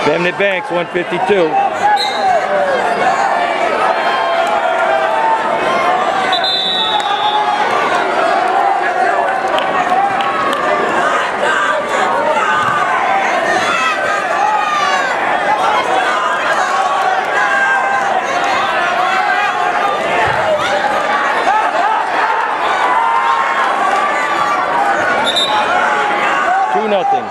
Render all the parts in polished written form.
Bemnet Banks, 152. Nothing.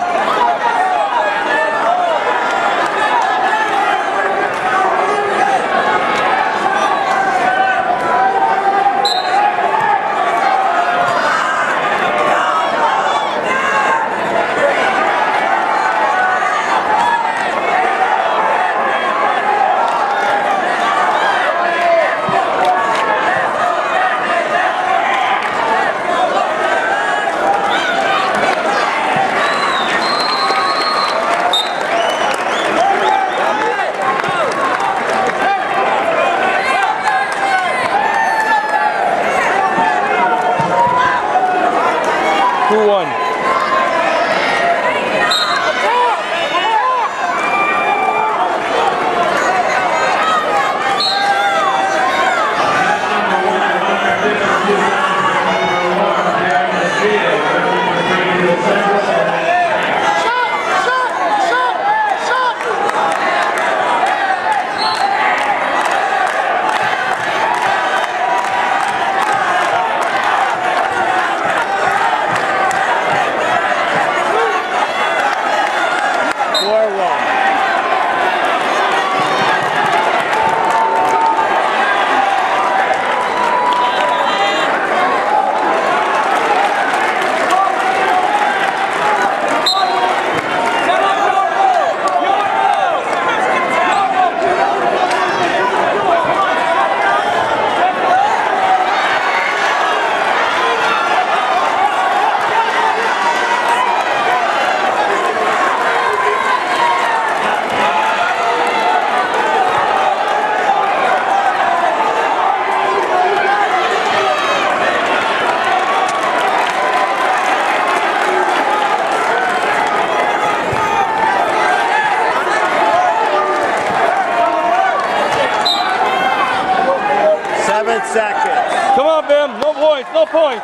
Seconds. Come on, Bim. No points. No points.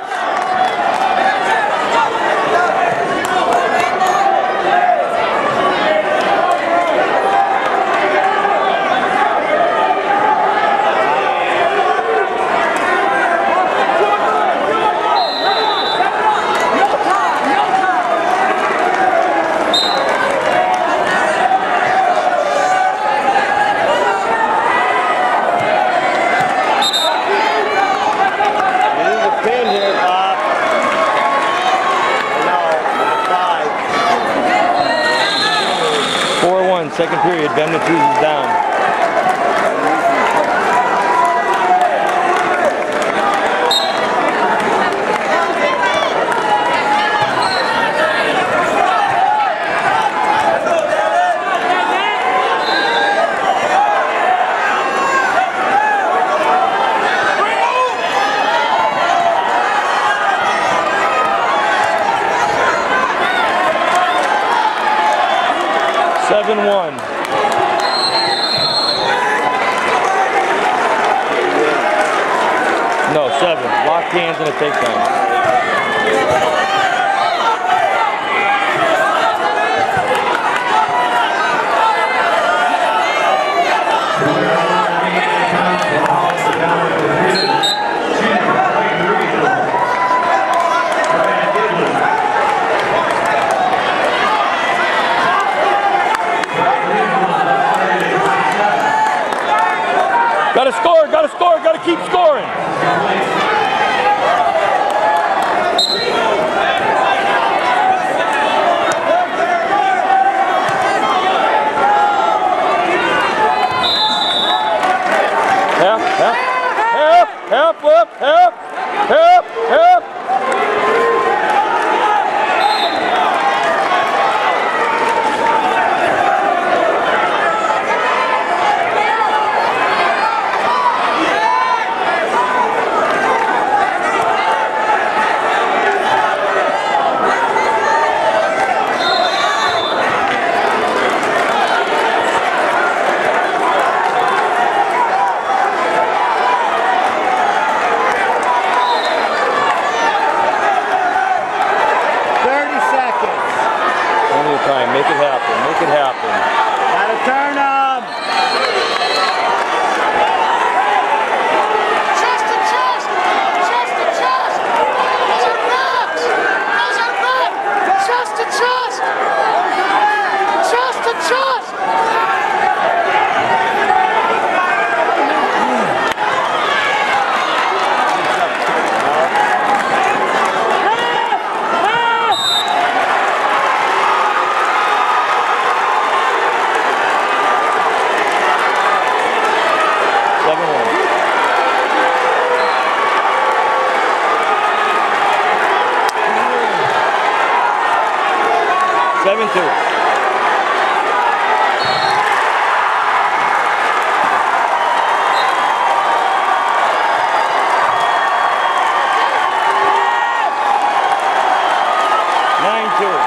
Pin here, Bob. No, not 5. 4-1, second period. Bemnet is down. No, 7. Locked hands and a takedown. Gotta score, gotta keep scoring. Help. happen. Gotta turn them. Chest to chest! Chest to chest! Those are knocks! Those are knocks! Chest to chest! Chest to chest! Seven two. Nine two.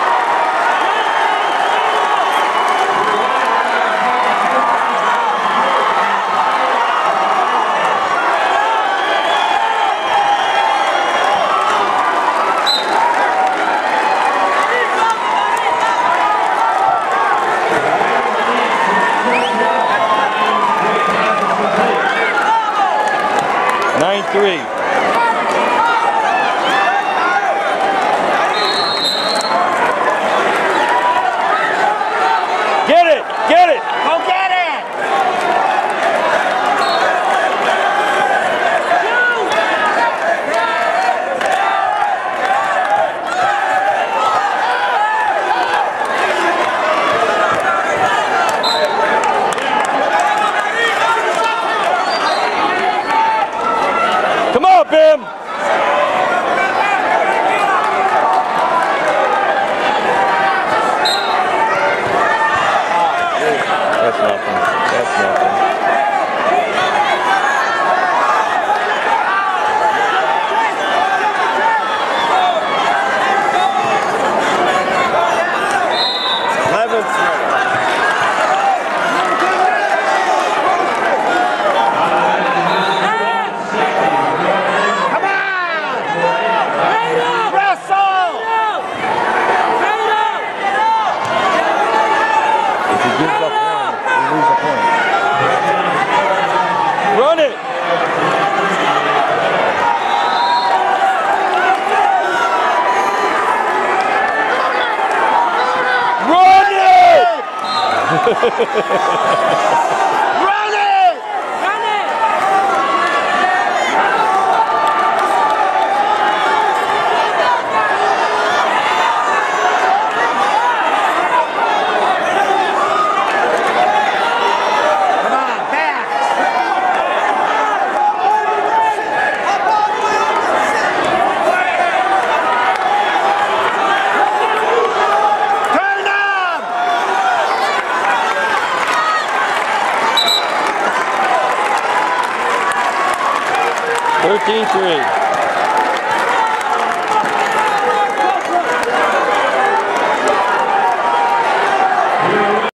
Nine three. Get it! Get it! Go get it. Come on, Bim! That's nothing. That's nothing. Run it! Run it! Run it! Run it! Come on, back. Turn them. 13-3.